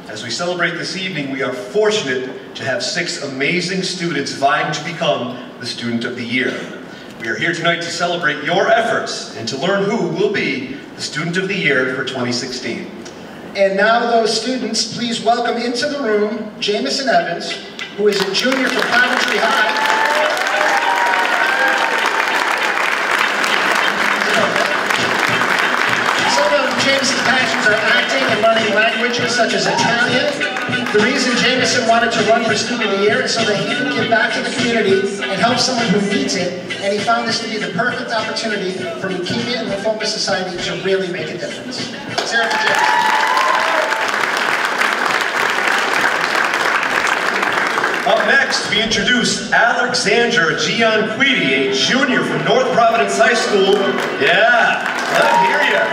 As we celebrate this evening, we are fortunate to have 6 amazing students vying to become the Student of the Year. We are here tonight to celebrate your efforts and to learn who will be the Student of the Year for 2016. And now those students, please welcome into the room Jamison Evans, who is a junior from Coventry High. Some of Jamison's passions are acting and learning languages such as Italian. The reason Jamison wanted to run for Student of the Year is so that he can give back to the community and help someone who needs it, and he found this to be the perfect opportunity for Leukemia and Lymphoma Society to really make a difference. Let's hear it for Jamison. Up next, we introduce Alexandra Gianquidi, a junior from North Providence High School. Yeah, let him hear you.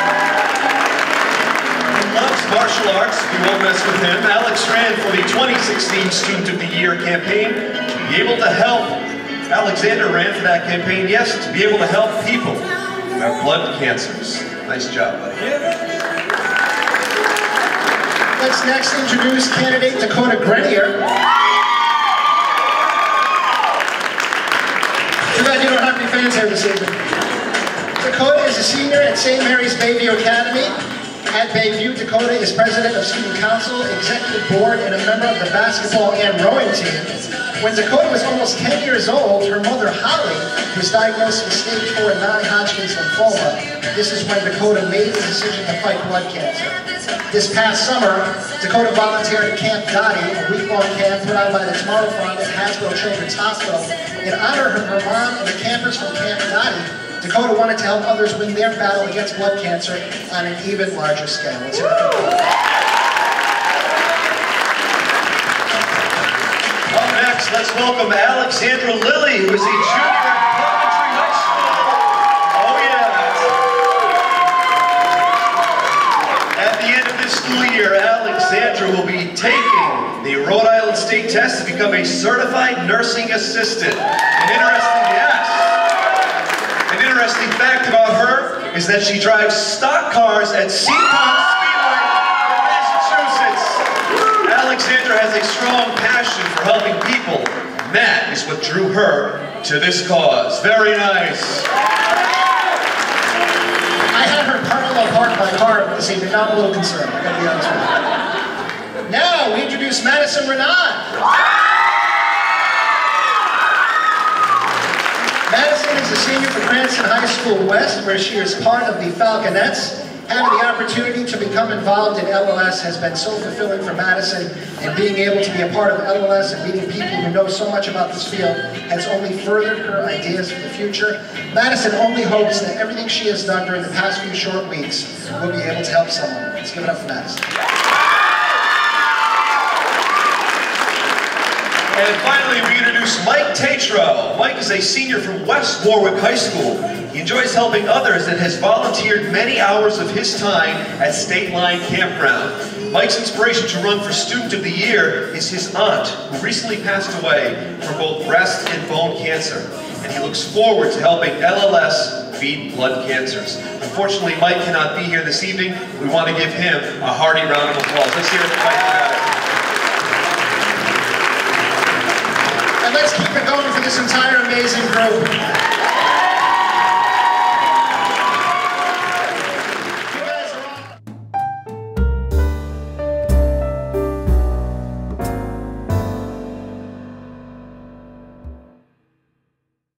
He loves martial arts. We won't mess with him. Alex ran for the 2016 Student of the Year campaign to be able to help. Alexander ran for that campaign, yes, to be able to help people who have blood cancers. Nice job, buddy. Let's next introduce candidate Dakota Grenier. Too bad you don't have any fans here this evening. Dakota is a senior at St. Mary's Bayview Academy. At Bayview, Dakota is president of Student Council, executive board, and a member of the basketball and rowing team. When Dakota was almost 10 years old, her mother, Holly, was diagnosed with stage 4 non-Hodgkin's lymphoma. This is when Dakota made the decision to fight blood cancer. This past summer, Dakota volunteered at Camp Dottie, a week-long camp put on by the Tomorrow Fund at Hasbro Children's Hospital. In honor of her mom and the campers from Camp Dottie, Dakota wanted to help others win their battle against blood cancer on an even larger scale. Let's hear it for Dakota. Up next, let's welcome Alexandra Lilly, who is a junior at Coventry High School. Oh yeah. At the end of this school year, Alexandra will be taking the Rhode Island State Test to become a certified nursing assistant. An interesting fact about her is that she drives stock cars at Seaport Speedway in Massachusetts. Alexandra has a strong passion for helping people, and that is what drew her to this cause. Very nice. I had her parallel park my car this evening. Now I'm a little concerned, I gotta be honest with you. Now we introduce Madison Renan. Madison is a senior for Cranston High School West, where she is part of the Falconettes. Having the opportunity to become involved in LLS has been so fulfilling for Madison, and being able to be a part of LLS and meeting people who know so much about this field has only furthered her ideas for the future. Madison only hopes that everything she has done during the past few short weeks will be able to help someone. Let's give it up for Madison. And finally, we introduce Mike Tatro. Mike is a senior from West Warwick High School. He enjoys helping others and has volunteered many hours of his time at State Line Campground. Mike's inspiration to run for Student of the Year is his aunt, who recently passed away from both breast and bone cancer. And he looks forward to helping LLS beat blood cancers. Unfortunately, Mike cannot be here this evening. We want to give him a hearty round of applause. Let's hear it for Mike. And let's keep it going for this entire amazing group.